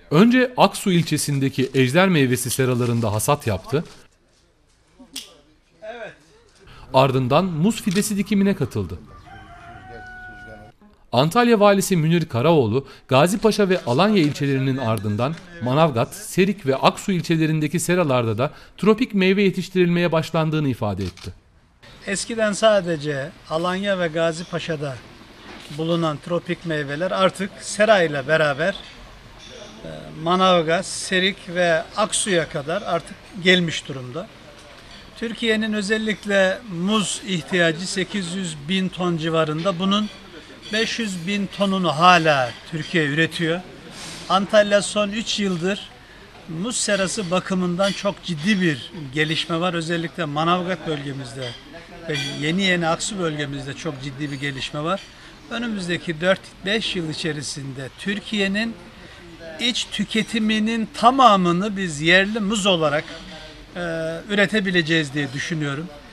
Önce Aksu ilçesindeki ejder meyvesi seralarında hasat yaptı. Ardından muz fidesi dikimine katıldı. Antalya Valisi Münir Karaoğlu, Gazipaşa ve Alanya ilçelerinin ardından Manavgat, Serik ve Aksu ilçelerindeki seralarda da tropik meyve yetiştirilmeye başlandığını ifade etti. Eskiden sadece Alanya ve Gazipaşa'da bulunan tropik meyveler artık sera ile beraber Manavgat, Serik ve Aksu'ya kadar artık gelmiş durumda. Türkiye'nin özellikle muz ihtiyacı 800 bin ton civarında. Bunun 500 bin tonunu hala Türkiye üretiyor. Antalya son 3 yıldır muz serası bakımından çok ciddi bir gelişme var. Özellikle Manavgat bölgemizde ve yeni Aksu bölgemizde çok ciddi bir gelişme var. Önümüzdeki 4-5 yıl içerisinde Türkiye'nin iç tüketiminin tamamını biz yerli muz olarak üretebileceğiz diye düşünüyorum.